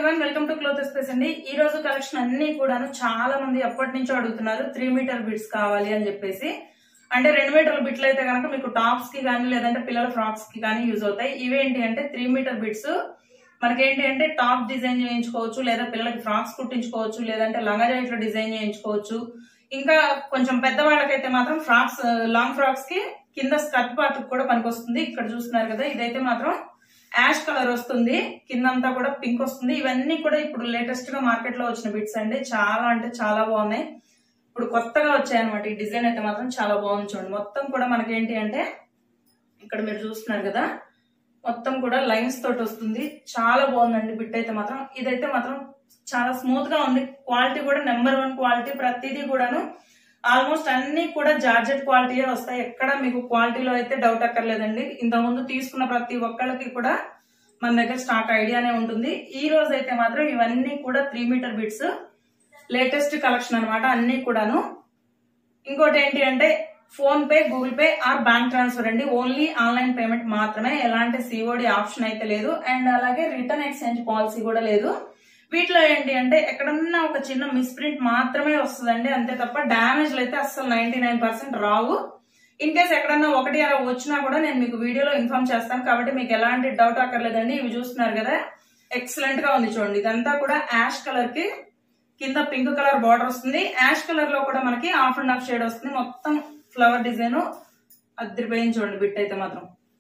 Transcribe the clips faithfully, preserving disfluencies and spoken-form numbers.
Everyone, welcome to cloth space అండి. ఈ రోజు కలెక్షన్ అన్ని కూడాను చాలా మంది ఎప్పటి నుంచో అడుగుతున్నారు త్రీ మీటర్ బిట్స్ కావాలి అని చెప్పేసి. అంటే రెండు మీటర్ల బిట్లు అయితే కనుక మీకు టాప్స్ కి కానీ లేదంటే పిల్లల ఫ్రాక్స్ కి కానీ యూజ్ అవుతాయి. ఇవేంటి అంటే త్రీ మీటర్ బిట్స్ మనకేంటి అంటే టాప్ డిజైన్ చేయించుకోవచ్చు, లేదా పిల్లలకి ఫ్రాక్స్ కుట్టించుకోవచ్చు, లేదంటే లంగా జాకెట్లో డిజైన్ చేయించుకోవచ్చు. ఇంకా కొంచెం పెద్దవాళ్ళకైతే మాత్రం ఫ్రాక్స్, లాంగ్ ఫ్రాక్స్ కి కింద స్కర్ట్ పార్ట్ కూడా పనికొస్తుంది. ఇక్కడ చూస్తున్నారు కదా, ఇదైతే మాత్రం యాష్ కలర్ వస్తుంది, కిందంతా కూడా పింక్ వస్తుంది. ఇవన్నీ కూడా ఇప్పుడు లేటెస్ట్ గా మార్కెట్ లో వచ్చిన బిట్స్ అండి. చాలా అంటే చాలా బాగున్నాయి. ఇప్పుడు కొత్తగా వచ్చాయన్నమాట. ఈ డిజైన్ అయితే మాత్రం చాలా బాగుంది. చూడండి, మొత్తం కూడా మనకేంటి అంటే ఇక్కడ మీరు చూస్తున్నారు కదా, మొత్తం కూడా లైన్స్ తోటి వస్తుంది. చాలా బాగుందండి బిట్ అయితే మాత్రం. ఇదైతే మాత్రం చాలా స్మూత్ గా ఉంది. క్వాలిటీ కూడా నెంబర్ వన్ క్వాలిటీ. ప్రతిదీ కూడాను ఆల్మోస్ట్ అన్ని కూడా జార్జెట్ క్వాలిటీయే వస్తాయి. ఎక్కడ మీకు క్వాలిటీలో అయితే డౌట్ అక్కర్లేదండి. ఇంత ముందు తీసుకున్న ప్రతి ఒక్కళ్ళకి కూడా మన దగ్గర స్టాక్ ఐడియానే ఉంటుంది. ఈ రోజు అయితే మాత్రం ఇవన్నీ కూడా three metre bits latest collection అనమాట, అన్ని కూడాను. ఇంకోటి ఏంటి అంటే PhonePe, Google pay or bank transfer అండి. ఓన్లీ ఆన్లైన్ పేమెంట్ మాత్రమే, ఎలాంటి సిఓడి ఆప్షన్ అయితే లేదు. అండ్ అలాగే రిటర్న్ ఎక్స్చేంజ్ పాలసీ కూడా లేదు. వీటిలో ఏంటి అంటే ఎక్కడన్నా ఒక చిన్న మిస్ప్రింట్ మాత్రమే వస్తుందండి, అంతే తప్ప డ్యామేజ్లు అయితే అస్సలు నైన్టీ నైన్ పర్సెంట్ రావు. ఇన్ కేస్ ఎక్కడన్నా ఒకటి అలా వచ్చినా కూడా నేను మీకు వీడియోలో ఇన్ఫార్మ్ చేస్తాను, కాబట్టి మీకు ఎలాంటి డౌట్ అక్కర్లేదండి. ఇవి చూస్తున్నారు కదా, ఎక్సలెంట్ గా ఉంది చూడండి. ఇదంతా కూడా యాష్ కలర్ కి కింద పింక్ కలర్ బార్డర్ వస్తుంది. యాష్ కలర్ లో కూడా మనకి హాఫ్ అండ్ హాఫ్ షేడ్ వస్తుంది. మొత్తం ఫ్లవర్ డిజైన్ అద్దరిపోయింది చూడండి బిట్ అయితే మాత్రం.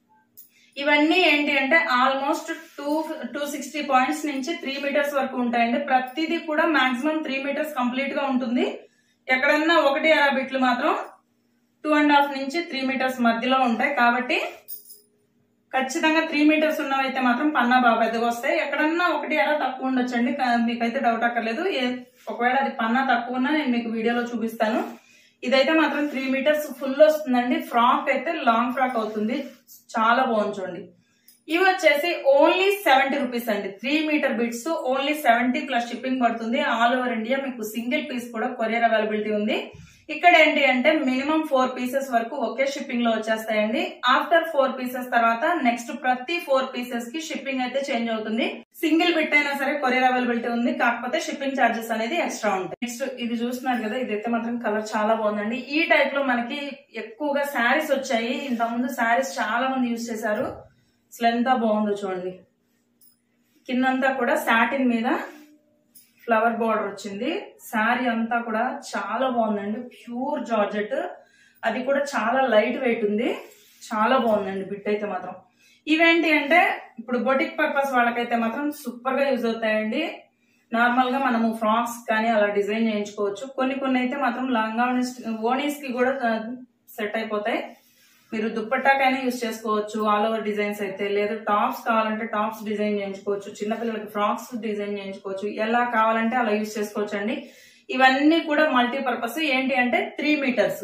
ఇవన్నీ ఏంటి అంటే almost two two sixty points నుంచి త్రీ మీటర్స్ వరకు ఉంటాయండి. ప్రతిదీ కూడా మాక్సిమం త్రీ మీటర్స్ కంప్లీట్ గా ఉంటుంది. ఎక్కడన్నా ఒకటి అర బిట్లు మాత్రం టూ అండ్ హాఫ్ నుంచి త్రీ మీటర్స్ మధ్యలో ఉంటాయి. కాబట్టి ఖచ్చితంగా త్రీ మీటర్స్ ఉన్నవైతే మాత్రం పన్నా బాగా పెద్దగా వస్తాయి. ఎక్కడన్నా ఒకటి అర తక్కువ ఉండొచ్చండి, మీకైతే డౌట్ అక్కర్లేదు. ఒకవేళ అది పన్నా తక్కువ ఉన్నా నేను మీకు వీడియోలో చూపిస్తాను. ఇదైతే మాత్రం త్రీ మీటర్స్ ఫుల్ వస్తుందండి. ఫ్రాక్ అయితే లాంగ్ ఫ్రాక్ అవుతుంది. చాలా బాగుంది చూడండి. ఇవి వచ్చేసి ఓన్లీ సెవెంటీ రూపీస్ అండి. Three metre bits only seventy plus shipping పడుతుంది. ఆల్ ఓవర్ ఇండియా మీకు సింగిల్ పీస్ కూడా కొరియర్ అవైలబిలిటీ ఉంది. ఇక్కడ ఏంటి అంటే మినిమం ఫోర్ పీసెస్ వరకు ఒకే షిప్పింగ్ లో వచ్చేస్తాయండి. ఆఫ్టర్ ఫోర్ పీసెస్ తర్వాత నెక్స్ట్ ప్రతి ఫోర్ పీసెస్ కి షిప్పింగ్ అయితే చేంజ్ అవుతుంది. సింగిల్ బిట్ అయినా సరే కొరియర్ అవైలబిలిటీ ఉంది, కాకపోతే షిప్పింగ్ ఛార్జెస్ అనేది ఎక్స్ట్రా ఉంటాయి. నెక్స్ట్ ఇది చూస్తున్నారు కదా, ఇదైతే మాత్రం కలర్ చాలా బాగుందండి. ఈ టైప్ లో మనకి ఎక్కువగా శారీస్ వచ్చాయి. ఇంత ముందు శారీస్ చాలా మంది యూజ్ చేశారు. అసలు ఎంత బాగుందో చూడండి. కిందంతా కూడా సాటిన్ మీద ఫ్లవర్ బార్డర్ వచ్చింది. శారీ అంతా కూడా చాలా బాగుందండి. ప్యూర్ జార్జెట్, అది కూడా చాలా లైట్ వెయిట్ ఉంది. చాలా బాగుందండి బిట్ అయితే మాత్రం. ఇవేంటి అంటే ఇప్పుడు బొటిక్ పర్పస్ వాళ్ళకైతే మాత్రం సూపర్ గా యూజ్ అవుతాయండి. నార్మల్ గా మనము ఫ్రాక్స్ కానీ అలా డిజైన్ చేయించుకోవచ్చు. కొన్ని కొన్ని అయితే మాత్రం లంగా ఓనీస్ కి కూడా సెట్ అయిపోతాయి. మీరు దుప్పట్టాకైనా యూజ్ చేసుకోవచ్చు ఆల్ ఓవర్ డిజైన్స్ అయితే. లేదు టాప్స్ కావాలంటే టాప్స్ డిజైన్ చేయించుకోవచ్చు, చిన్నపిల్లలకి ఫ్రాక్స్ డిజైన్ చేయించుకోవచ్చు, ఎలా కావాలంటే అలా యూజ్ చేసుకోవచ్చు అండి. ఇవన్నీ కూడా మల్టీపర్పస్. ఏంటి అంటే త్రీ మీటర్స్.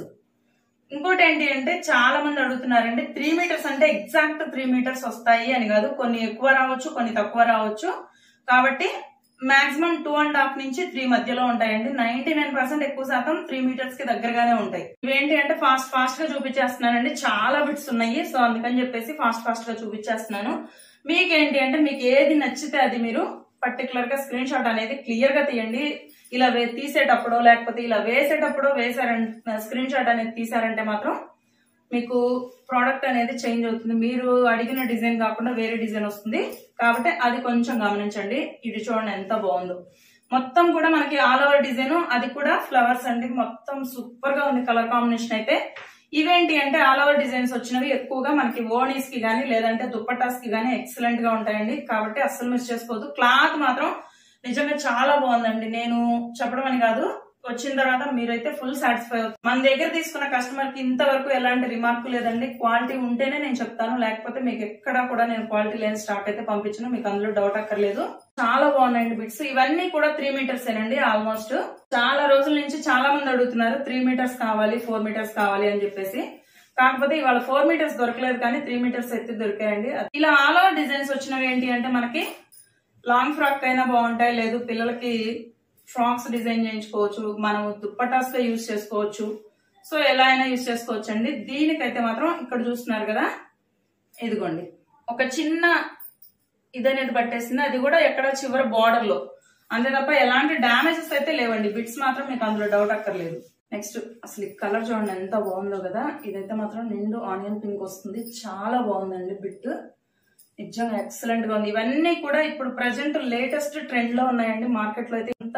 ఇంకోటి ఏంటి అంటే చాలా మంది అడుగుతున్నారండి, త్రీ మీటర్స్ అంటే ఎగ్జాక్ట్ త్రీ మీటర్స్ వస్తాయి అని కాదు. కొన్ని ఎక్కువ రావచ్చు, కొన్ని తక్కువ రావచ్చు. కాబట్టి మాక్సిమం టూ అండ్ హాఫ్ నుంచి త్రీ మధ్యలో ఉంటాయండి. నైన్టీ నైన్ పర్సెంట్ ఎక్కువ శాతం త్రీ మీటర్స్ కి దగ్గరగానే ఉంటాయి. ఇవేంటి అంటే ఫాస్ట్ ఫాస్ట్ గా చూపించేస్తున్నానండి. చాలా బిట్స్ ఉన్నాయి, సో అందుకని చెప్పేసి ఫాస్ట్ ఫాస్ట్ గా చూపించేస్తున్నాను. మీకేంటి అంటే మీకు ఏది నచ్చితే అది మీరు పర్టికులర్ గా స్క్రీన్ షాట్ అనేది క్లియర్ గా తీయండి. ఇలా తీసేటప్పుడు లేకపోతే ఇలా వేసేటప్పుడు వేసారంటే స్క్రీన్ షాట్ అనేది తీసారంటే మాత్రం మీకు ప్రోడక్ట్ అనేది చేంజ్ అవుతుంది. మీరు అడిగిన డిజైన్ కాకుండా వేరే డిజైన్ వస్తుంది. కాబట్టి అది కొంచెం గమనించండి. ఇది చూడండి ఎంత బాగుందో. మొత్తం కూడా మనకి ఆల్ ఓవర్ డిజైన్, అది కూడా ఫ్లవర్స్ అండి. మొత్తం సూపర్ గా ఉంది కలర్ కాంబినేషన్ అయితే. ఇవేంటి అంటే ఆల్ ఓవర్ డిజైన్స్ వచ్చినవి ఎక్కువగా మనకి ఓనీస్ కి గానీ లేదంటే దుప్పటాస్ కి గానీ ఎక్సలెంట్ గా ఉంటాయండి. కాబట్టి అస్సలు మిస్ చేసుకోవద్దు. క్లాత్ మాత్రం నిజంగా చాలా బాగుందండి. నేను చెప్పడం అని కాదు, వచ్చిన తర్వాత మీరైతే ఫుల్ సాటిస్ఫై అవుతుంది. మన దగ్గర తీసుకున్న కస్టమర్ కి ఇంతవరకు ఎలాంటి రిమార్క్ లేదండి. క్వాలిటీ ఉంటేనే నేను చెప్తాను, లేకపోతే మీకు ఎక్కడా కూడా నేను క్వాలిటీ లేని స్టాక్ అయితే పంపించను. మీకు అందులో డౌట్ అక్కర్లేదు. చాలా బాగున్నాయండి బిట్స్. ఇవన్నీ కూడా త్రీ మీటర్స్ ఏనండి. ఆల్మోస్ట్ చాలా రోజుల నుంచి చాలా మంది అడుగుతున్నారు త్రీ మీటర్స్ కావాలి, ఫోర్ మీటర్స్ కావాలి అని చెప్పేసి. కాకపోతే ఇవాళ ఫోర్ మీటర్స్ దొరకలేదు, కానీ త్రీ మీటర్స్ అయితే దొరికాయండి. ఇలా ఆల్ ఓవర్ డిజైన్స్ వచ్చినవి ఏంటి అంటే మనకి లాంగ్ ఫ్రాక్ అయినా బాగుంటాయి, లేదు పిల్లలకి ఫ్రాక్స్ డిజైన్ చేయించుకోవచ్చు, మనం దుప్పటాస్ గా యూజ్ చేసుకోవచ్చు. సో ఎలా అయినా యూజ్ చేసుకోవచ్చు అండి. దీనికైతే మాత్రం ఇక్కడ చూస్తున్నారు కదా, ఇదిగోండి ఒక చిన్న ఇది అనేది పట్టేసింది, అది కూడా ఎక్కడ చివరి బార్డర్ లో, అంతే తప్ప ఎలాంటి డామేజెస్ అయితే లేవండి. బిట్స్ మాత్రం మీకు అందులో డౌట్ అక్కర్లేదు. నెక్స్ట్ అసలు ఈ కలర్ చూడండి ఎంత బాగుందో కదా. ఇదైతే మాత్రం నిండు ఆనియన్ పింక్ వస్తుంది, చాలా బాగుందండి బిట్, నిజంగా ఎక్సలెంట్ గా ఉంది. ఇవన్నీ కూడా ఇప్పుడు ప్రజెంట్ లేటెస్ట్ ట్రెండ్ లో ఉన్నాయండి మార్కెట్ లో. అయితే ఇంత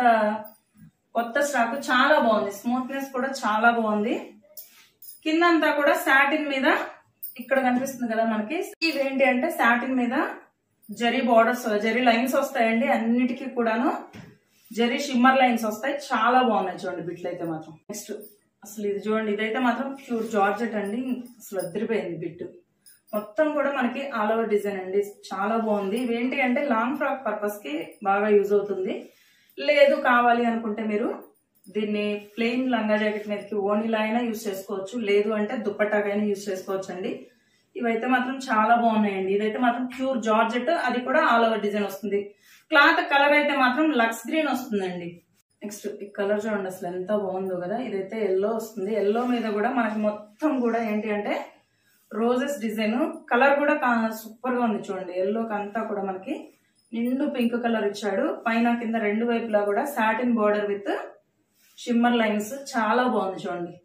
కొత్త స్టాక్ చాలా బాగుంది, స్మూత్నెస్ కూడా చాలా బాగుంది. కిందంతా కూడా సాటిన్ మీద ఇక్కడ కనిపిస్తుంది కదా మనకి, ఇవేంటి అంటే సాటిన్ మీద జరీ బార్డర్స్, జరీ లైన్స్ వస్తాయండి అన్నిటికీ కూడాను, జరీ షిమ్మర్ లైన్స్ వస్తాయి, చాలా బాగున్నాయి చూడండి బిట్లు అయితే మాత్రం. నెక్స్ట్ అసలు ఇది చూడండి, ఇదైతే మాత్రం ప్యూర్ జార్జెట్ అండి, అసలు అదిరిపోయింది బిట్. మొత్తం కూడా మనకి ఆల్ ఓవర్ డిజైన్ అండి, చాలా బాగుంది. ఇవేంటి అంటే లాంగ్ ఫ్రాక్ పర్పస్ కి బాగా యూజ్ అవుతుంది. లేదు కావాలి అనుకుంటే మీరు దీన్ని ప్లెయిన్ లంగా జాకెట్ మీదకి ఓణిలా అయినా యూజ్ చేసుకోవచ్చు, లేదు అంటే దుప్పటాకైనా యూజ్ చేసుకోవచ్చు అండి. ఇవైతే మాత్రం చాలా బాగున్నాయండి. ఇదైతే మాత్రం ప్యూర్ జార్జెట్, అది కూడా ఆల్ ఓవర్ డిజైన్ వస్తుంది. క్లాత్ కలర్ అయితే మాత్రం లక్స్ గ్రీన్ వస్తుందండి. నెక్స్ట్ ఈ కలర్ చూడండి అసలు ఎంత బాగుందో కదా. ఇదైతే ఎల్లో వస్తుంది, ఎల్లో మీద కూడా మనకి మొత్తం కూడా ఏంటి అంటే రోజెస్ డిజైన్, కలర్ కూడా సూపర్ గా ఉంది చూడండి. ఎల్లోకి అంతా కూడా మనకి నిండు పింక్ కలర్ ఇచ్చాడు, పైన కింద రెండు వైపులా కూడా satin border with shimmer lines, చాలా బాగుంది చూడండి.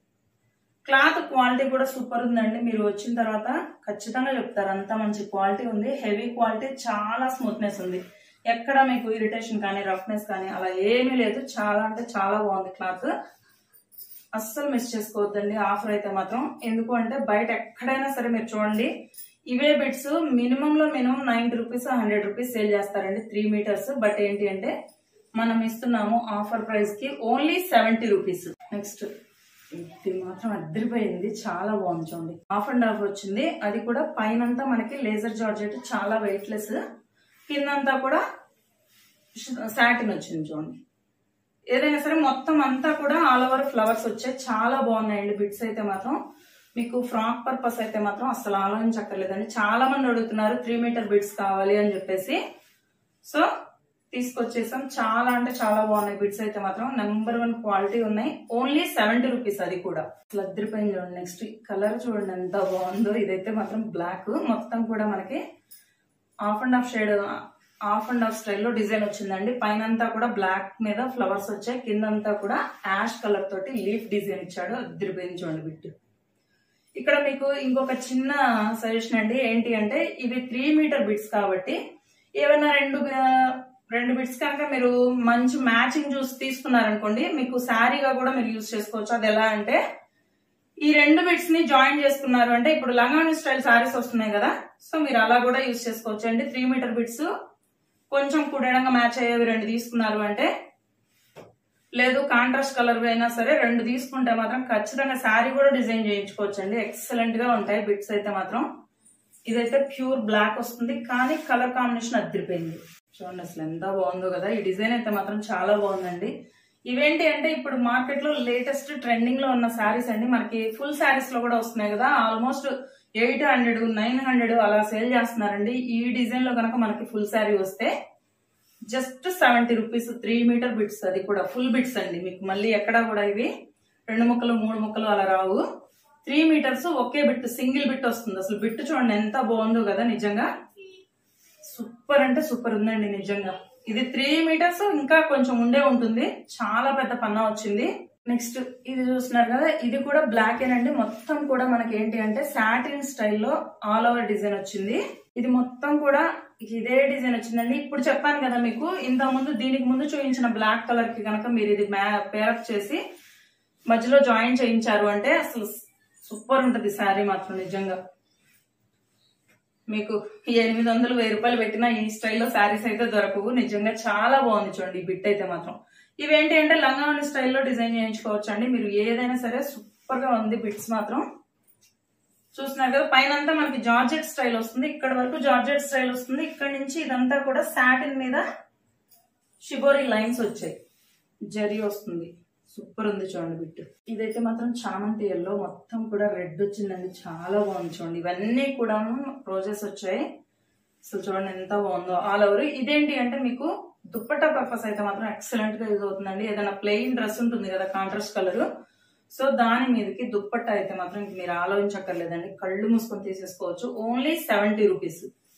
క్లాత్ క్వాలిటీ కూడా సూపర్ ఉందండి, మీరు వచ్చిన తర్వాత ఖచ్చితంగా చెప్తారు అంత మంచి క్వాలిటీ ఉంది. హెవీ క్వాలిటీ, చాలా స్మూత్నెస్ ఉంది, ఎక్కడ మీకు ఇరిటేషన్ కానీ రఫ్నెస్ కానీ అలా ఏమీ లేదు. చాలా అంటే చాలా బాగుంది క్లాత్, అస్సలు మిస్ చేసుకోవద్దండి ఆఫర్ అయితే మాత్రం. ఎందుకు అంటే బయట ఎక్కడైనా సరే మీరు చూడండి, ఇవే బిట్స్ మినిమం లో minimum ninety rupees hundred rupees sale చేస్తారండి త్రీ మీటర్స్. బట్ ఏంటి అంటే మనం ఇస్తున్నాము ఆఫర్ ప్రైస్ కి ఓన్లీ సెవెంటీ రూపీస్. నెక్స్ట్ ఇది మాత్రం అదిరిపోయింది, చాలా బాగుంది చూడండి. హాఫ్ అండ్ హాఫ్ వచ్చింది, అది కూడా పైనంతా మనకి లేజర్ జార్జెట్, చాలా వెయిట్ లెస్, కిందంతా కూడా సాటిన్ వచ్చింది చూడండి. ఏదైనా సరే మొత్తం అంతా కూడా ఆల్ ఓవర్ ఫ్లవర్స్ వచ్చాయి, చాలా బాగున్నాయండి బిట్స్ అయితే మాత్రం. మీకు ఫ్రాక్ పర్పస్ అయితే మాత్రం అసలు ఆలోచించక్కర్లేదండి. చాలా మంది అడుగుతున్నారు త్రీ మీటర్ బిట్స్ కావాలి అని చెప్పేసి, సో తీసుకొచ్చేసాం. చాలా అంటే చాలా బాగున్నాయి బిట్స్ అయితే మాత్రం, నెంబర్ వన్ క్వాలిటీ ఉన్నాయి, ఓన్లీ సెవెంటీ రూపీస్, అది కూడా అసలు అదిరిపోయింది చూడండి. నెక్స్ట్ కలర్ చూడండి ఎంత బాగుందో. ఇదైతే మాత్రం బ్లాక్, మొత్తం కూడా మనకి half and half shade, half and half స్టైల్లో డిజైన్ వచ్చిందండి. పైన అంతా కూడా బ్లాక్ మీద ఫ్లవర్స్ వచ్చాయి, కిందంతా కూడా యాష్ కలర్ తోటి లీఫ్ డిజైన్ ఇచ్చాడు, అదిరిపోయింది చూడండి బిట్. ఇక్కడ మీకు ఇంకొక చిన్న సజెషన్ అండి, ఏంటి అంటే ఇవి త్రీ మీటర్ బిట్స్ కాబట్టి ఏమైనా రెండు రెండు బిట్స్ కనుక మీరు మంచి మ్యాచింగ్ చూసి తీసుకున్నారనుకోండి, మీకు శారీగా కూడా మీరు యూజ్ చేసుకోవచ్చు. అది ఎలా అంటే ఈ రెండు బిట్స్ ని జాయిన్ చేసుకున్నారు అంటే, ఇప్పుడు లంగాని స్టైల్ శారీస్ వస్తున్నాయి కదా, సో మీరు అలా కూడా యూజ్ చేసుకోవచ్చు అండి. త్రీ మీటర్ బిట్స్ కొంచెం కుడేడంగా మ్యాచ్ అయ్యేవి రెండు తీసుకున్నారు అంటే, లేదు కాంట్రాస్ట్ కలర్ అయినా సరే రెండు తీసుకుంటే మాత్రం ఖచ్చితంగా శారీ కూడా డిజైన్ చేయించుకోవచ్చు అండి. ఎక్సలెంట్ గా ఉంటాయి బిట్స్ అయితే మాత్రం. ఇదైతే ప్యూర్ బ్లాక్ వస్తుంది, కానీ కలర్ కాంబినేషన్ అదిరిపోయింది చూడండి, అసలు ఎంత బాగుందో కదా. ఈ డిజైన్ అయితే మాత్రం చాలా బాగుందండి. ఇవేంటి అంటే ఇప్పుడు మార్కెట్ లో లేటెస్ట్ ట్రెండింగ్ లో ఉన్న శారీస్ అండి, మనకి ఫుల్ శారీస్ లో కూడా వస్తున్నాయి కదా, almost eight hundred nine hundred అలా సేల్ చేస్తున్నారండి. ఈ డిజైన్ లో కనుక మనకి ఫుల్ శారీ వస్తే just seventy rupees, three metre bits, అది కూడా ఫుల్ బిట్స్ అండి. మీకు మళ్ళీ ఎక్కడా కూడా ఇవి రెండు ముక్కలు మూడు ముక్కలు అలా రావు, త్రీ మీటర్స్ ఒకే బిట్, సింగిల్ బిట్ వస్తుంది. అసలు బిట్ చూడండి ఎంత బాగుందో కదా, నిజంగా సూపర్ అంటే సూపర్ ఉందండి నిజంగా. ఇది త్రీ మీటర్స్ ఇంకా కొంచెం ఉండే ఉంటుంది, చాలా పెద్ద పన్నా వచ్చింది. నెక్స్ట్ ఇది చూస్తున్నారు కదా, ఇది కూడా బ్లాక్ ఏనండి, మొత్తం కూడా మనకి ఏంటి అంటే సాటిన్ స్టైల్లో ఆల్ ఓవర్ డిజైన్ వచ్చింది. ఇది మొత్తం కూడా ఇదే డిజైన్ వచ్చిందండి. ఇప్పుడు చెప్పాను కదా మీకు, ఇంత ముందు దీనికి ముందు చూపించిన బ్లాక్ కలర్ కి కనుక మీరు ఇది పేరప్ చేసి మధ్యలో జాయిన్ చేయించారు అంటే అసలు సూపర్ ఉంటది శారీ మాత్రం నిజంగా. మీకు ఎనిమిది వందలు వెయ్యి రూపాయలు పెట్టినా ఈ స్టైల్లో శారీస్ అయితే దొరకవు, నిజంగా చాలా బాగుంది చూడండి ఈ బిట్ అయితే మాత్రం. ఇవేంటి అంటే లంగావని స్టైల్లో డిజైన్ చేయించుకోవచ్చు అండి మీరు, ఏదైనా సరే సూపర్ గా ఉంది బిట్స్ మాత్రం. చూస్తున్నారు కదా, పైన అంతా మనకి జార్జెట్ స్టైల్ వస్తుంది, ఇక్కడ వరకు జార్జెట్ స్టైల్ వస్తుంది, ఇక్కడ నుంచి ఇదంతా కూడా సాటిన్ మీద షిబోరి లైన్స్ వచ్చాయి, జరీ వస్తుంది, సూపర్ ఉంది చూడండి బిట్. ఇదైతే మాత్రం చామంతి ఎల్లో, మొత్తం కూడా రెడ్ వచ్చిందండి, చాలా బాగుంది చూడండి. ఇవన్నీ కూడా రోజెస్ వచ్చాయి, అసలు చూడండి ఎంత బాగుందో ఆల్ ఓవర్. ఇదేంటి అంటే మీకు దుప్పట్టా పర్పస్ అయితే మాత్రం ఎక్సలెంట్ గా యూజ్ అవుతుందండి. ఏదైనా ప్లెయిన్ డ్రెస్ ఉంటుంది కదా కాంట్రాస్ట్ కలర్, సో దాని మీదకి దుప్పట్టా అయితే మాత్రం మీరు ఆలోచించక్కర్లేదండి, కళ్ళు మూసుకొని తీసేసుకోవచ్చు. ఓన్లీ సెవెంటీ రూపీస్,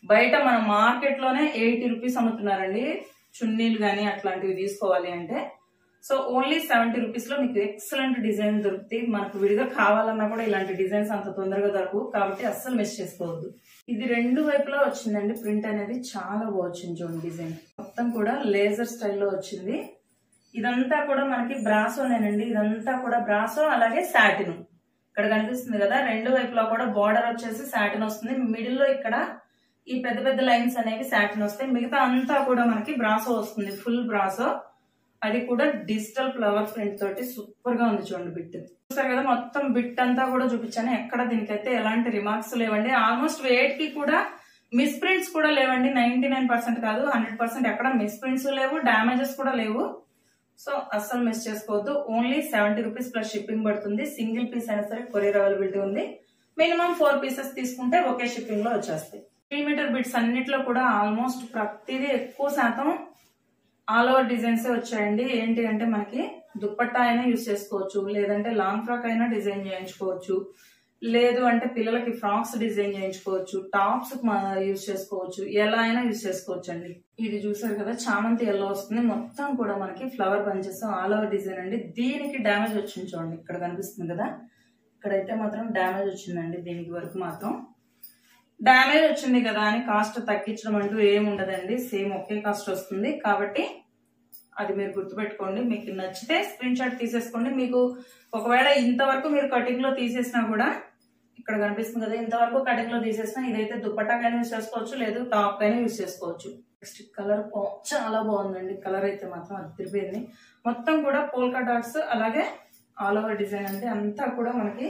బయట మన మార్కెట్ లోనే ఎయిటీ రూపీస్ అమ్ముతున్నారండి చున్నీలు గానీ అట్లాంటివి తీసుకోవాలి అంటే. సో ఓన్లీ సెవెంటీ రూపీస్ లో మీకు ఎక్సలెంట్ డిజైన్ దొరుకుతాయి. మనకు విడిగా కావాలన్నా కూడా ఇలాంటి డిజైన్స్ అంత తొందరగా దొరకవు కాబట్టి అస్సలు మిస్ చేసుకోవద్దు. ఇది రెండు వైపులా వచ్చిందండి ప్రింట్ అనేది, చాలా బాగుంది చూడండి డిజైన్. మొత్తం కూడా లేజర్ స్టైల్లో వచ్చింది. ఇదంతా కూడా మనకి బ్రాసోనేనండి, ఇదంతా కూడా బ్రాసో అలాగే సాటిన్. ఇక్కడ కనిపిస్తుంది కదా రెండు వైపులా కూడా బార్డర్ వచ్చేసి సాటిన్ వస్తుంది. మిడిల్ లో ఇక్కడ ఈ పెద్ద పెద్ద లైన్స్ అనేవి సాటిన్ వస్తాయి. మిగతా అంతా కూడా మనకి బ్రాసో వస్తుంది, ఫుల్ బ్రాసో. అది కూడా డిజిటల్ ఫ్లవర్ ప్రింట్ తోటి సూపర్ గా ఉంది చూడండి బిట్. చూసారు కదా మొత్తం బిట్ అంతా కూడా చూపించాను. ఎక్కడ దీనికైతే ఎలాంటి రిమార్క్స్ లేవండి. ఆల్మోస్ట్ వెయిట్ కి కూడా మిస్ ప్రింట్స్ కూడా లేవండి. నైన్టీ నైన్ పర్సెంట్ కాదు హండ్రెడ్ పర్సెంట్ ఎక్కడ మిస్ ప్రింట్స్ లేవు, డామేజెస్ కూడా లేవు. సో అస్సలు మిస్ చేసుకోవద్దు. Only seventy rupees plus shipping పడుతుంది. సింగిల్ పీస్ అయినా సరే కొరియర్ అవైలబిలిటీ ఉంది. మినిమం ఫోర్ పీసెస్ తీసుకుంటే ఒకే షిప్పింగ్ లో వచ్చేస్తాయి. త్రీ మీటర్ బిట్స్ అన్నిట్లో కూడా ఆల్మోస్ట్ ప్రతిదీ ఎక్కువ శాతం ఆల్ ఓవర్ డిజైన్స్ వచ్చాయండి. ఏంటి అంటే మనకి దుప్పట్టా అయినా యూజ్ చేసుకోవచ్చు, లేదంటే లాంగ్ ఫ్రాక్ అయినా డిజైన్ చేయించుకోవచ్చు, లేదు అంటే పిల్లలకి ఫ్రాక్స్ డిజైన్ చేయించుకోవచ్చు, టాప్స్ యూజ్ చేసుకోవచ్చు, ఎలా అయినా యూజ్ చేసుకోవచ్చు అండి. ఇది చూసారు కదా చామంతి ఎల్లో వస్తుంది. మొత్తం కూడా మనకి flower bunches all over design అండి. దీనికి డ్యామేజ్ వచ్చింది చూడండి, ఇక్కడ కనిపిస్తుంది కదా, ఇక్కడైతే మాత్రం డ్యామేజ్ వచ్చిందండి. దీనికి వరకు మాత్రం డ్యామేజ్ వచ్చింది కదా అని కాస్ట్ తగ్గించడం అంటూ ఏమి ఉండదండి, సేమ్ ఒకే కాస్ట్ వస్తుంది. కాబట్టి అది మీరు గుర్తుపెట్టుకోండి. మీకు నచ్చితే స్క్రీన్ షాట్ తీసేసుకోండి. మీకు ఒకవేళ ఇంతవరకు మీరు కటింగ్ లో తీసేసినా కూడా ఇక్కడ కనిపిస్తుంది కదా, ఇంతవరకు కటింగ్ లో తీసేసినా ఇదైతే దుప్పట్టాకైనా యూజ్ చేసుకోవచ్చు, లేదు టాప్ కైనా యూజ్ చేసుకోవచ్చు. నెక్స్ట్ కలర్ చాలా బాగుందండి. కలర్ అయితే మాత్రం అదిరిపోయింది. మొత్తం కూడా పోల్కా డాట్స్ అలాగే ఆల్ ఓవర్ డిజైన్ అంటే అంతా కూడా మనకి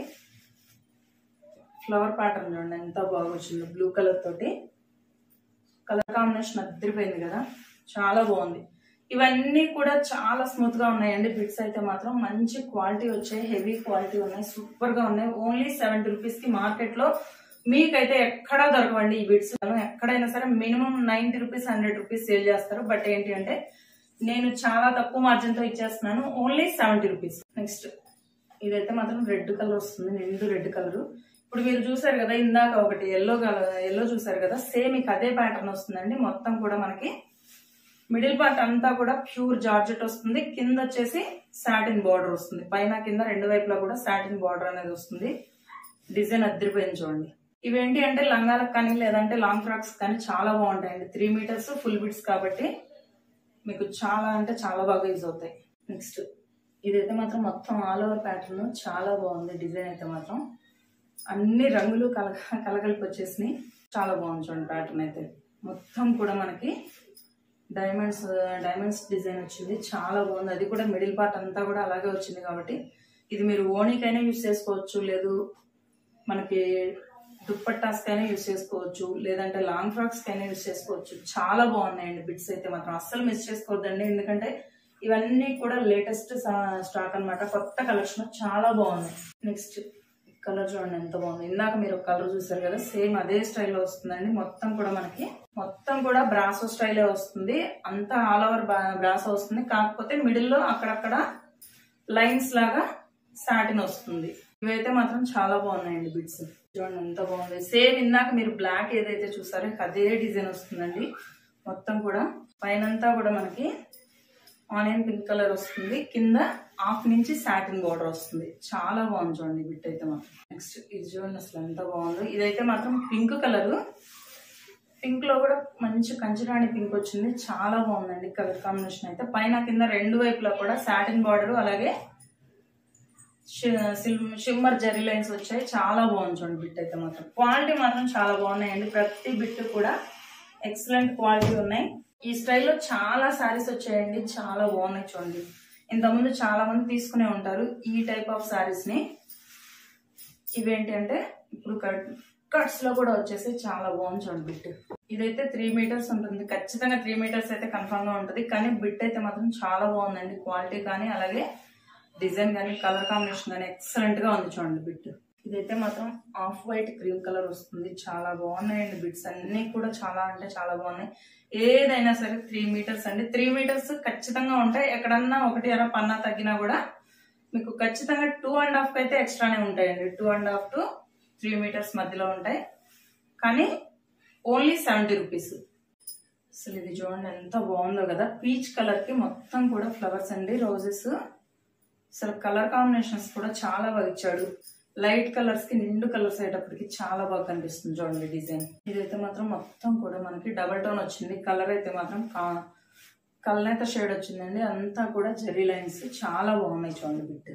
ఫ్లవర్ ప్యాటర్న్ చూడండి ఎంత బాగా వచ్చింది. బ్లూ కలర్ తోటి కలర్ కాంబినేషన్ అదిరిపోయింది కదా, చాలా బాగుంది. ఇవన్నీ కూడా చాలా స్మూత్ గా ఉన్నాయండి. బిట్స్ అయితే మాత్రం మంచి క్వాలిటీ వచ్చాయి, హెవీ క్వాలిటీ ఉన్నాయి, సూపర్ గా ఉన్నాయి. ఓన్లీ సెవెంటీ రూపీస్ కి మార్కెట్ లో మీకైతే ఎక్కడా దొరకవండి ఈ బిట్స్. ఎక్కడైనా సరే minimum ninety rupees hundred rupees sale చేస్తారు. బట్ ఏంటి అంటే నేను చాలా తక్కువ మార్జిన్ తో ఇచ్చేస్తున్నాను, ఓన్లీ సెవెంటీ రూపీస్. నెక్స్ట్ ఇదైతే మాత్రం రెడ్ కలర్ వస్తుంది, నిండు రెడ్ కలర్. ఇప్పుడు మీరు చూసారు కదా ఇందాక ఒకటి ఎల్లో కలర్ ఎల్లో చూసారు కదా, సేమ్ ఇక అదే ప్యాటర్న్ వస్తుందండి. మొత్తం కూడా మనకి మిడిల్ పార్ట్ అంతా కూడా ప్యూర్ జార్జెట్ వస్తుంది. కింద వచ్చేసి సాటిన్ బార్డర్ వస్తుంది. పైన కింద రెండు వైపులా కూడా సాటిన్ బార్డర్ అనేది వస్తుంది. డిజైన్ అదిరిపోయింది చూడండి. ఇవేంటి అంటే లంగాలకు కానీ లేదంటే లాంగ్ ఫ్రాక్స్ కానీ చాలా బాగుంటాయండి. త్రీ మీటర్స్ ఫుల్ బిట్స్ కాబట్టి మీకు చాలా అంటే చాలా బాగా యూజ్ అవుతాయి. నెక్స్ట్ ఇదైతే మాత్రం మొత్తం ఆల్ ఓవర్ ప్యాటర్న్ చాలా బాగుంది. డిజైన్ అయితే మాత్రం అన్ని రంగులు కల కలగలిపి వచ్చేసినాయి. చాలా బాగుంది చూడండి ప్యాటర్న్ అయితే. మొత్తం కూడా మనకి డైమండ్స్ డైమండ్స్ డిజైన్ వచ్చింది, చాలా బాగుంది. అది కూడా మిడిల్ పార్ట్ అంతా కూడా అలాగే వచ్చింది కాబట్టి ఇది మీరు ఓణీకైనా యూజ్ చేసుకోవచ్చు, లేదు మనకి దుప్పట్టాస్ కైనా యూజ్ చేసుకోవచ్చు, లేదంటే లాంగ్ ఫ్రాక్స్ కైనా యూజ్ చేసుకోవచ్చు. చాలా బాగున్నాయండి బిట్స్ అయితే మాత్రం అస్సలు మిస్ చేసుకోవద్దండి. ఎందుకంటే ఇవన్నీ కూడా లేటెస్ట్ స్టాక్ అనమాట, కొత్త కలెక్షన్, చాలా బాగున్నాయి. నెక్స్ట్ కలర్ చూడండి ఎంత బాగుంది. ఇందాక మీరు ఒక కలర్ చూసారు కదా, సేమ్ అదే స్టైల్లో వస్తుందండి. మొత్తం కూడా మనకి మొత్తం కూడా బ్రాసో స్టైలే వస్తుంది. అంతా ఆల్ ఓవర్ బ్రాసో వస్తుంది. కాకపోతే మిడిల్ లో అక్కడక్కడ లైన్స్ లాగా సాటిన్ వస్తుంది. ఇవైతే మాత్రం చాలా బాగున్నాయండి బిట్స్. చూడండి ఎంత బాగుంది. సేమ్ ఇందాక మీరు బ్లాక్ ఏదైతే చూసారో అదే డిజైన్ వస్తుందండి. మొత్తం కూడా పైనంతా కూడా మనకి ఆనియన్ పింక్ కలర్ వస్తుంది. కింద హాఫ్ నుంచి సాటిన్ బోర్డర్ వస్తుంది. చాలా బాగుంది చూడండి బిట్ అయితే మాత్రం. నెక్స్ట్ ఇది చూడండి అసలు ఎంత బాగుందో. ఇదైతే మాత్రం పింక్ కలర్. పింక్ లో కూడా మంచి కంచరాణి పింక్ వచ్చింది. చాలా బాగుందండి కలర్ కాంబినేషన్ అయితే. పైన కింద రెండు వైపులా కూడా సాటిన్ బార్డర్ అలాగే షిమ్మర్ జరీ లైన్స్ వచ్చాయి. చాలా బాగుంది చూడండి బిట్ అయితే మాత్రం. క్వాలిటీ మాత్రం చాలా బాగున్నాయండి. ప్రతి బిట్ కూడా ఎక్సలెంట్ క్వాలిటీ ఉన్నాయి. ఈ స్టైల్లో చాలా శారీస్ వచ్చాయండి, చాలా బాగున్నాయి చూడండి. ఇంతకుముందు చాలా మంది తీసుకునే ఉంటారు ఈ టైప్ ఆఫ్ శారీస్ ని. ఇవేంటి అంటే ఇప్పుడు కట్ కట్స్ లో కూడా వచ్చేసి చాలా బాగుంది చూడండి బిట్. ఇదైతే త్రీ మీటర్స్ ఉంటుంది, ఖచ్చితంగా త్రీ మీటర్స్ అయితే కన్ఫర్మ్ గా ఉంటుంది. కానీ బిట్ అయితే మాత్రం చాలా బాగుందండి. క్వాలిటీ కానీ అలాగే డిజైన్ కానీ కలర్ కాంబినేషన్ కానీ ఎక్సలెంట్ గా ఉంది చూడండి బిట్. ఇదైతే మాత్రం ఆఫ్ వైట్ క్రీమ్ కలర్ వస్తుంది. చాలా బాగున్నాయండి బిట్స్ అన్ని కూడా, చాలా అంటే చాలా బాగున్నాయి. ఏదైనా సరే త్రీ మీటర్స్ అండి. త్రీ మీటర్స్ ఖచ్చితంగా ఉంటాయి. ఎక్కడన్నా ఒకటి అర పన్నా తగ్గినా కూడా మీకు ఖచ్చితంగా టూ అండ్ హాఫ్ అయితే ఎక్స్ట్రానే ఉంటాయండి. Two and half to three metres మధ్యలో ఉంటాయి. కానీ ఓన్లీ సెవెంటీ రూపీస్. అసలు ఇది చూడండి ఎంత బాగుందో కదా, పీచ్ కలర్ కి మొత్తం కూడా ఫ్లవర్స్ అండి, రోజెస్. అసలు కలర్ కాంబినేషన్స్ కూడా చాలా బాగా ఇచ్చాడు. లైట్ కలర్స్ కి నిండు కలర్స్ అయ్యేటప్పటికి చాలా బాగా కనిపిస్తుంది చూడండి డిజైన్. ఇదైతే మాత్రం మొత్తం కూడా మనకి డబల్ టోన్ వచ్చింది. కలర్ అయితే మాత్రం కల్నేత షేడ్ వచ్చిందండి. అంతా కూడా జెరీ లైన్స్ చాలా బాగున్నాయి చూడండి బిట్.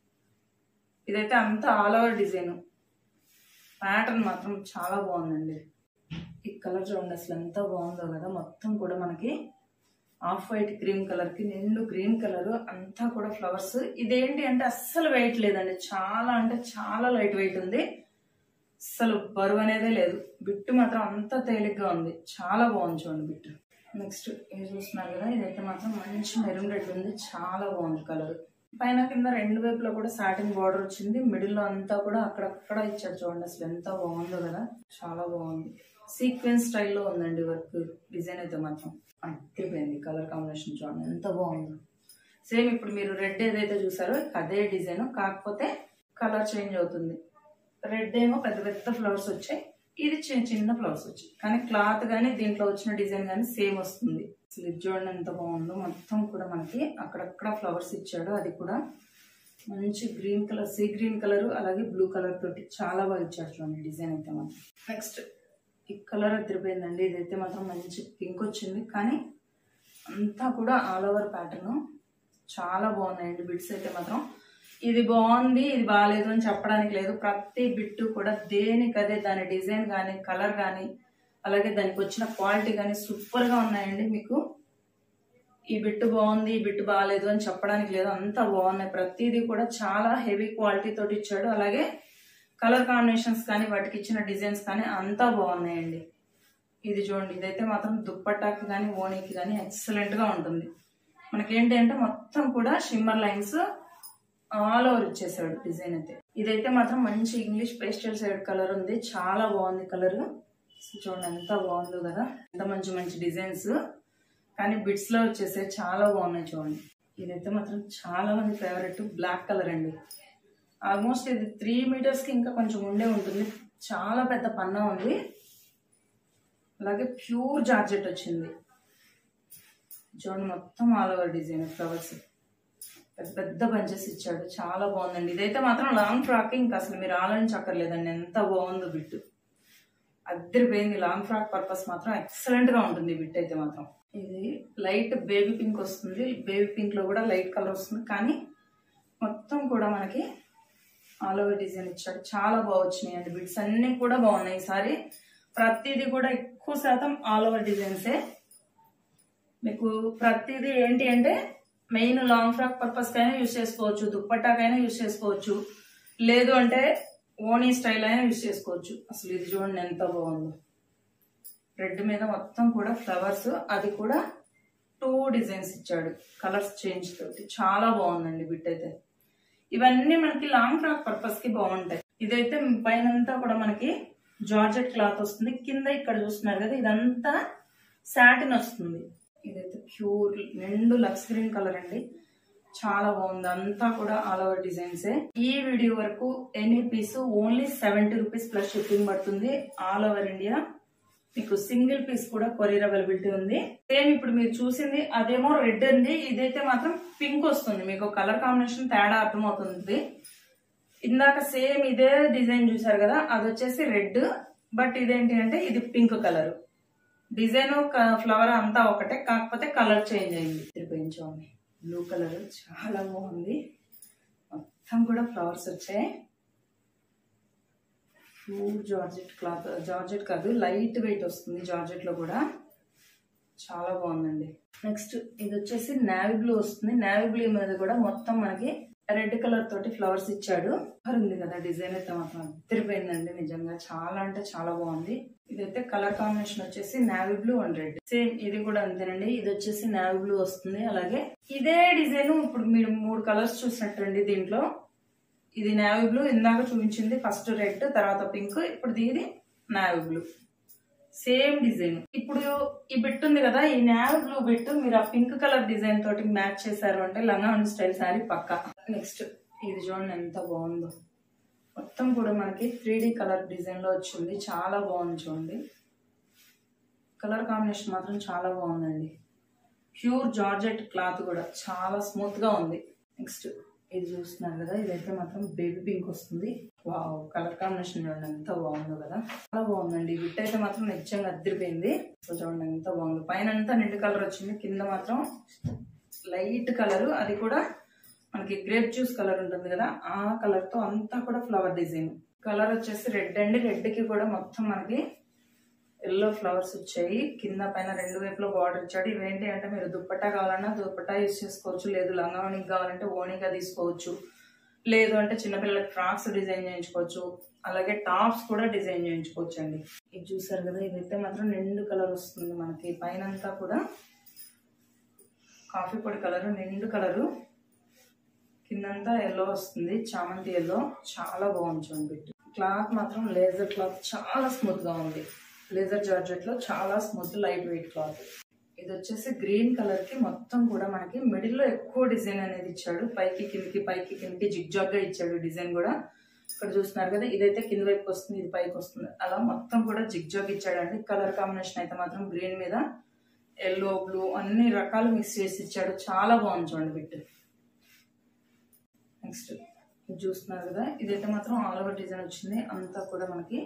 ఇదైతే అంతా ఆల్ ఓవర్ డిజైన్, ప్యాటర్న్ మాత్రం చాలా బాగుందండి. ఈ కలర్ చూడండి అసలు ఎంత బాగుందో కదా, మొత్తం కూడా మనకి ఆఫ్ వైట్ క్రీమ్ కలర్ కి నిండు గ్రీన్ కలర్, అంతా కూడా ఫ్లవర్స్. ఇదేంటి అంటే అస్సలు వెయిట్ లేదండి, చాలా అంటే చాలా లైట్ వెయిట్ ఉంది, అస్సలు బరువు అనేదే లేదు. బిట్టు మాత్రం అంత తేలిగ్గా ఉంది, చాలా బాగుంది చూడండి బిట్టు. నెక్స్ట్ ఇది చూస్తున్నారు కదా, ఇదైతే మాత్రం మంచి మెరూన్ రెడ్ ఉంది, చాలా బాగుంది కలర్. పైన కింద రెండు వైపులో కూడా సాటిన్ బార్డర్ వచ్చింది, మిడిల్ లో అంతా కూడా అక్కడక్కడ ఇచ్చాడు చూడండి. అసలు ఎంత బాగుందో కదా, చాలా బాగుంది. సీక్వెన్స్ స్టైల్లో ఉందండి వర్క్. డిజైన్ అయితే మాత్రం అట్టిపోయింది. కలర్ కాంబినేషన్ చూడండి ఎంత బాగుందో. సేమ్ ఇప్పుడు మీరు రెడ్ ఏదైతే చూసారో అదే డిజైన్, కాకపోతే కలర్ చేంజ్ అవుతుంది. రెడ్ ఏమో పెద్ద పెద్ద ఫ్లవర్స్ వచ్చాయి, ఇది చిన్న చిన్న ఫ్లవర్స్ వచ్చాయి, కానీ క్లాత్ గానీ దీంట్లో వచ్చిన డిజైన్ గానీ సేమ్ వస్తుంది. అసలు ఇది చూడండి ఎంత బాగుందో, మొత్తం కూడా మనకి అక్కడక్కడ ఫ్లవర్స్ ఇచ్చాడు. అది కూడా మంచి green colour, sea green colour అలాగే బ్లూ కలర్ తోటి చాలా బాగా ఇచ్చాడు చూడండి డిజైన్ అయితే మాత్రం. నెక్స్ట్ ఈ కలర్ అదిరిపోయిందండి. ఇదైతే మాత్రం మంచి పింక్ వచ్చింది, కానీ అంతా కూడా ఆల్ ఓవర్ ప్యాటర్న్ చాలా బాగున్నాయండి బిట్స్ అయితే మాత్రం. ఇది బాగుంది ఇది బాగాలేదు అని చెప్పడానికి లేదు, ప్రతి బిట్టు కూడా దేనికదే దాని డిజైన్ కానీ కలర్ కానీ అలాగే దానికి వచ్చిన క్వాలిటీ కానీ సూపర్ గా ఉన్నాయండి. మీకు ఈ బిట్టు బాగుంది ఈ బిట్టు బాగాలేదు అని చెప్పడానికి లేదు, అంతా బాగున్నాయి. ప్రతిదీ కూడా చాలా హెవీ క్వాలిటీ తోటి ఇచ్చాడు. అలాగే కలర్ కాంబినేషన్స్ కానీ వాటికి ఇచ్చిన డిజైన్స్ కానీ అంతా బాగున్నాయండి. ఇది చూడండి, ఇదైతే మాత్రం దుప్పట్టాకి కానీ ఓణీకి కానీ ఎక్సలెంట్ గా ఉంటుంది. మనకేంటి అంటే మొత్తం కూడా షిమ్మర్ లైన్స్ ఆల్ ఓవర్ ఇచ్చేసాడు డిజైన్ అయితే. ఇదైతే మాత్రం మంచి ఇంగ్లీష్ పేస్టల్ షేడ్ కలర్ ఉంది, చాలా బాగుంది కలర్. చూడండి ఎంత బాగుందో కదా, ఎంత మంచి మంచి డిజైన్స్ కానీ బిట్స్ లో వచ్చేసే చాలా బాగున్నాయి చూడండి. ఇదైతే మాత్రం చాలా మంది ఫేవరెట్ బ్లాక్ కలర్ అండి. ఆల్మోస్ట్ ఇది త్రీ మీటర్స్ కి ఇంకా కొంచెం ఉండే ఉంటుంది, చాలా పెద్ద పన్నా ఉంది. అలాగే ప్యూర్ జార్జెట్ వచ్చింది చూడండి, మొత్తం ఆల్ ఓవర్ డిజైన్ ఫ్లవర్స్ పెద్ద పెద్ద బంచెస్ ఇచ్చాడు, చాలా బాగుందండి. ఇదైతే మాత్రం లాంగ్ ఫ్రాక్ ఇంకా అసలు మీరు ఆలోచించక్కర్లేదండి, ఎంత బాగుందో బిట్టు. అద్దరిపోయింది. లాంగ్ ఫ్రాక్ పర్పస్ మాత్రం ఎక్సలెంట్ గా ఉంటుంది బిట్ అయితే మాత్రం. ఇది లైట్ బేబీ పింక్ వస్తుంది, బేబీ పింక్ లో కూడా లైట్ కలర్ వస్తుంది, కానీ మొత్తం కూడా మనకి ఆల్ ఓవర్ డిజైన్ ఇచ్చాడు, చాలా బాగా వచ్చినాయి అండి బిట్స్ అన్ని కూడా బాగున్నాయి. ఈసారి ప్రతిదీ కూడా ఎక్కువ శాతం ఆల్ ఓవర్ డిజైన్సే. మీకు ప్రతిదీ ఏంటి అంటే మెయిన్ లాంగ్ ఫ్రాక్ పర్పస్ కైనా యూజ్ చేసుకోవచ్చు, దుప్పట్టాకైనా యూజ్ చేసుకోవచ్చు, లేదు అంటే ఓనీ స్టైల్ అయినా యూజ్ చేసుకోవచ్చు. అసలు ఇది చూడండి ఎంత బాగుందో, రెడ్ మీద మొత్తం కూడా ఫ్లవర్స్, అది కూడా టూ డిజైన్స్ ఇచ్చాడు కలర్స్ చేంజ్ తోటి, చాలా బాగుందండి బిట్ అయితే. ఇవన్నీ మనకి లాంగ్ ఫ్రాక్ పర్పస్ కి బాగుంటాయి. ఇదైతే పైనంతా కూడా మనకి జార్జెట్ క్లాత్ వస్తుంది, కింద ఇక్కడ చూస్తున్నారు కదా ఇదంతా సాటిన్ వస్తుంది. ఇదైతే ప్యూర్ నిండు లక్స్ గ్రీన్ కలర్ అండి, చాలా బాగుంది. అంతా కూడా ఆల్ ఓవర్ డిజైన్సే. ఈ వీడియో వరకు any piece only seventy rupees plus shipping పడుతుంది ఆల్ ఓవర్ ఇండియా. మీకు సింగిల్ పీస్ కూడా కొరియర్ అవైలబిలిటీ ఉంది. సేమ్ ఇప్పుడు మీరు చూసింది అదేమో రెడ్ అండి, ఇదైతే మాత్రం పింక్ వస్తుంది. మీకు కలర్ కాంబినేషన్ తేడా అర్థమవుతుంది. ఇందాక సేమ్ ఇదే డిజైన్ చూసారు కదా, అది వచ్చేసి రెడ్, బట్ ఇదేంటి అంటే ఇది పింక్ కలర్. డిజైన్ ఫ్లవర్ అంతా ఒకటే, కాకపోతే కలర్ చేంజ్ అయింది. తిరిపించండి, బ్లూ కలర్ చాలా బాగుంది, మొత్తం కూడా ఫ్లవర్స్ వచ్చాయి. ప్యూర్ జార్జెట్ క్లాత్, జార్జెట్ కాదు లైట్ వెయిట్ వస్తుంది జార్జెట్ లో కూడా, చాలా బాగుందండి. నెక్స్ట్ ఇది వచ్చేసి నావీ బ్లూ వస్తుంది. నావీ బ్లూ మీద కూడా మొత్తం మనకి రెడ్ కలర్ తోటి ఫ్లవర్స్ ఇచ్చాడు. ఉంది కదా డిజైన్ అయితే మాత్రం అద్దరిపోయిందండి, నిజంగా చాలా అంటే చాలా బాగుంది. ఇదైతే కలర్ కాంబినేషన్ వచ్చేసి navy blue and red. Same ఇది కూడా అంతేనండి, ఇది వచ్చేసి నావీ బ్లూ వస్తుంది. అలాగే ఇదే డిజైన్ ఇప్పుడు మీరు మూడు కలర్స్ చూసినట్టండి దీంట్లో. ఇది నావీ బ్లూ, ఇందాక చూపించింది ఫస్ట్ రెడ్, తర్వాత పింక్, ఇప్పుడు ఇది నావీ బ్లూ, సేమ్ డిజైన్. ఇప్పుడు ఈ బిట్ ఉంది కదా, ఈ నావీ బ్లూ బిట్ మీరు ఆ పింక్ కలర్ డిజైన్ తోటి మ్యాచ్ చేశారు అంటే లంగా అండ్ స్టైల్ శారీ పక్కా. నెక్స్ట్ ఇది చూడండి ఎంత బాగుందో, మొత్తం కూడా మనకి త్రీ డి కలర్ డిజైన్ లో వచ్చింది, చాలా బాగుంది చూడండి. కలర్ కాంబినేషన్ మాత్రం చాలా బాగుందండి. ప్యూర్ జార్జెట్ క్లాత్ కూడా చాలా స్మూత్ గా ఉంది. నెక్స్ట్ ఇది చూస్తున్నారు కదా, ఇదైతే మాత్రం బేబీ పింక్ వస్తుంది. వావ్, కలర్ కాంబినేషన్ చూడండి ఎంత బాగుందో కదా, చాలా బాగుందండి. బిట్ అయితే మాత్రం నిజంగా అద్దరిపోయింది. సో చూడండి ఎంత బాగుంది. పైన అంతా నిండు కలర్ వచ్చింది, కింద మాత్రం లైట్ కలర్, అది కూడా మనకి గ్రేప్ జ్యూస్ కలర్ ఉంటుంది కదా, ఆ కలర్ తో అంతా కూడా ఫ్లవర్ డిజైన్. కలర్ వచ్చేసి రెడ్ అండి. రెడ్ కి కూడా మొత్తం మనకి ఎల్లో ఫ్లవర్స్ వచ్చాయి. కింద పైన రెండు వైపులో బార్డర్ ఇచ్చాడు. ఇవేంటి అంటే మీరు దుప్పట్టా కావాలన్నా దుప్పట్టా యూజ్ చేసుకోవచ్చు, లేదు లంగా ఓణికి కావాలంటే ఓణిగా తీసుకోవచ్చు, లేదు అంటే చిన్నపిల్లలకి ఫ్రాక్స్ డిజైన్ చేయించుకోవచ్చు, అలాగే టాప్స్ కూడా డిజైన్ చేయించుకోవచ్చు అండి. ఇది చూసారు కదా, ఇదైతే మాత్రం నిండు కలర్ వస్తుంది మనకి. పైన అంతా కూడా కాఫీ పొడి కలర్, నిండు కలరు, కిందంతా ఎల్లో వస్తుంది, చామంతి ఎల్లో. చాలా బాగుంది చూడండి. క్లాత్ మాత్రం లేజర్ క్లాత్, చాలా స్మూత్ గా ఉంది. లేజర్ జార్జెట్ లో చాలా స్మూత్ లైట్ వెయిట్ క్లాత్. ఇది వచ్చేసి గ్రీన్ కలర్ కి మొత్తం కూడా మనకి మిడిల్ లో ఎక్కువ డిజైన్ అనేది ఇచ్చాడు. పైకి కిందకి పైకి కిందకి జిగ్ జాగ్ గా ఇచ్చాడు డిజైన్ కూడా. ఇక్కడ చూస్తున్నారు కదా, ఇదైతే కింద వైపుకి వస్తుంది, ఇది పైకి వస్తుంది, అలా మొత్తం కూడా జిగ్ జాగ్ ఇచ్చాడండి. కలర్ కాంబినేషన్ అయితే మాత్రం గ్రీన్ మీద ఎల్లో, బ్లూ అన్ని రకాలు మిక్స్ చేసి ఇచ్చాడు. చాలా బాగుంది చూడండి బిట్. నెక్స్ట్ ఇది చూస్తున్నారు కదా, ఇదైతే మాత్రం ఆల్ ఓవర్ డిజైన్ వచ్చింది. అంతా కూడా మనకి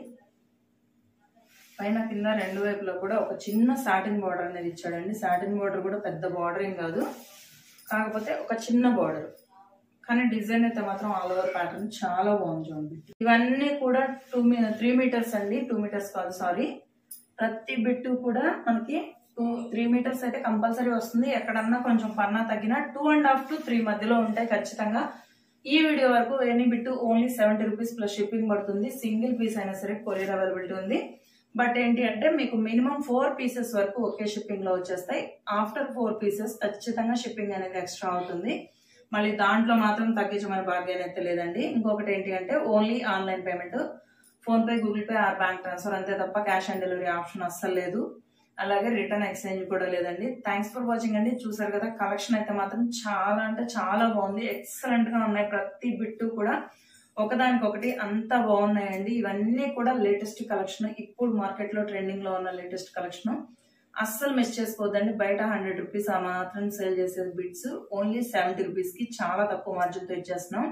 పైన కింద రెండు వైపులో కూడా ఒక చిన్న సాటిన్ బార్డర్ అనేది ఇచ్చాడండి. సాటిన్ బార్డర్ కూడా పెద్ద బార్డర్ ఏం కాదు, కాకపోతే ఒక చిన్న బార్డర్, కానీ డిజైన్ అయితే మాత్రం ఆల్ ఓవర్ ప్యాటర్న్ చాలా బాగుంది చూడండి. ఇవన్నీ కూడా టూ త్రీ మీటర్స్ అండి, టూ మీటర్స్ కాదు సారీ. ప్రతి బిట్టు కూడా మనకి టూ త్రీ మీటర్స్ అయితే కంపల్సరీ వస్తుంది. ఎక్కడన్నా కొంచెం పన్నా తగ్గినా two and half to three మధ్యలో ఉంటాయి ఖచ్చితంగా. ఈ వీడియో వరకు any bit only seventy rupees plus shipping పడుతుంది. సింగిల్ పీస్ అయినా సరే కొరియర్ అవైలబిలిటీ ఉంది. బట్ ఏంటి అంటే మీకు మినిమం ఫోర్ పీసెస్ వరకు ఒకే షిప్పింగ్ లో వచ్చేస్తాయి. ఆఫ్టర్ ఫోర్ పీసెస్ ఖచ్చితంగా షిప్పింగ్ అనేది ఎక్స్ట్రా అవుతుంది. మళ్ళీ దాంట్లో మాత్రం తగ్గించమని భాగ్యం అయితే లేదండి. ఇంకొకటి ఏంటి అంటే only online payment, PhonePe, Google pay or bank transfer, అంతే తప్ప క్యాష్ ఆన్ డెలివరీ ఆప్షన్ అస్సలు లేదు. అలాగే రిటర్న్ ఎక్స్చేంజ్ కూడా లేదండి. థ్యాంక్స్ ఫర్ వాచింగ్ అండి. చూసారు కదా, కలెక్షన్ అయితే మాత్రం చాలా అంటే చాలా బాగుంది. ఎక్సలెంట్ గా ఉన్నాయి. ప్రతి బిట్టు కూడా ఒకదానికొకటి అంత బాగున్నాయండి. ఇవన్నీ కూడా లేటెస్ట్ కలెక్షన్, ఇప్పుడు మార్కెట్ లో ట్రెండింగ్ లో ఉన్న లేటెస్ట్ కలెక్షన్. అస్సలు మిస్ చేసుకోవద్దండి. బయట హండ్రెడ్ రూపీస్ ఆ మాత్రం సేల్ చేసే బిట్స్ ఓన్లీ సెవెంటీ రూపీస్ కి చాలా తక్కువ మార్జిన్ తో ఇచ్చేస్తున్నాం.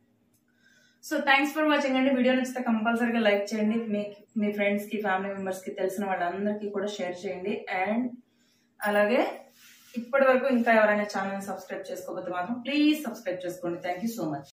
సో థ్యాంక్స్ ఫర్ వాచింగ్ అండి. వీడియో నచ్చితే కంపల్సరీగా లైక్ చేయండి. మీ మీ ఫ్రెండ్స్ కి, ఫ్యామిలీ మెంబర్స్ కి, తెలిసిన వాళ్ళందరికీ కూడా షేర్ చేయండి. అండ్ అలాగే ఇప్పటి వరకు ఇంకా ఎవరైనా ఛానల్ సబ్స్క్రైబ్ చేసుకోకపోతే మాత్రం ప్లీజ్ సబ్స్క్రైబ్ చేసుకోండి. Thank you so much.